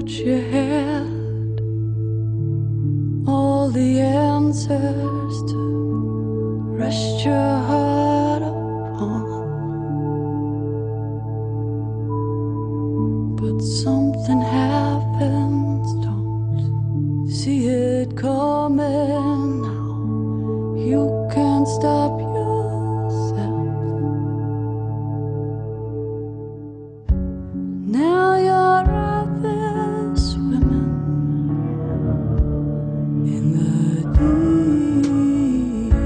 thought you had all the answers to rest your heart upon, but something happens, don't see it coming now. You can't stop yourself. Now you're out there swimming in the deep,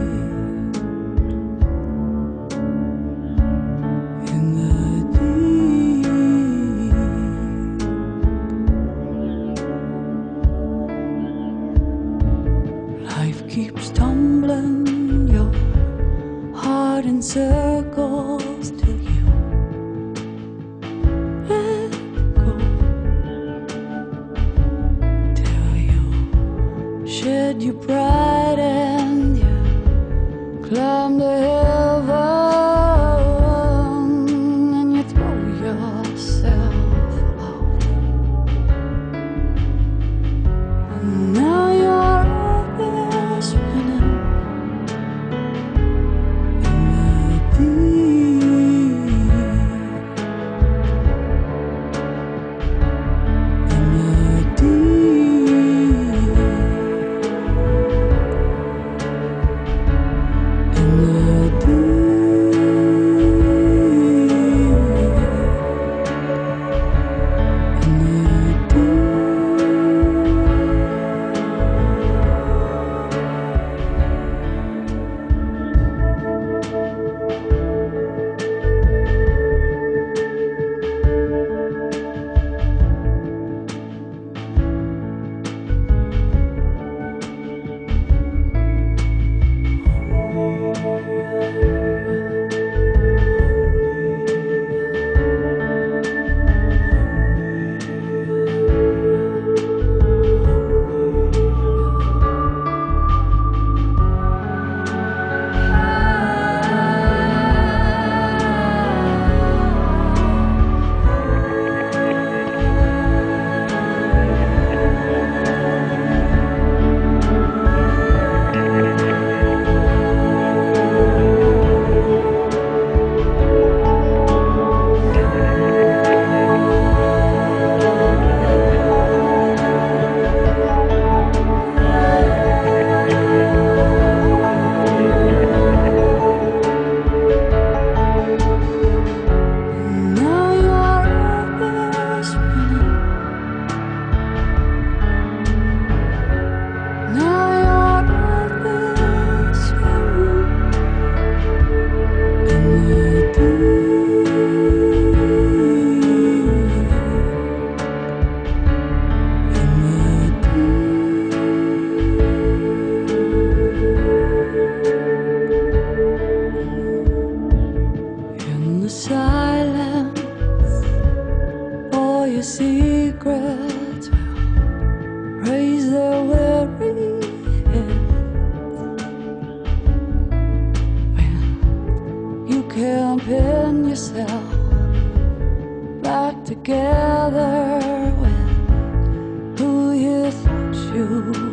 in the deep. Life keeps tumbling your heart in circles till you let go, till you shed your pride and you climb to heaven, and you throw yourself off. And now you're out there spinning in the deep, in the deep, in the silence, all your secrets will raise their weary heads when you can't pin yourself back together with who you thought you